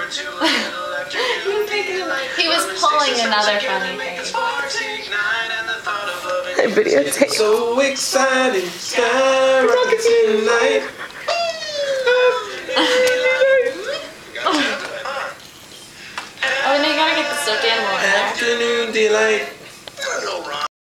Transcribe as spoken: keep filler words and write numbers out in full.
He was pulling another funny thing. I videotape. So exciting, skyrocket tonight. Oh, and you gotta get the stuffed animal in there. Afternoon delight.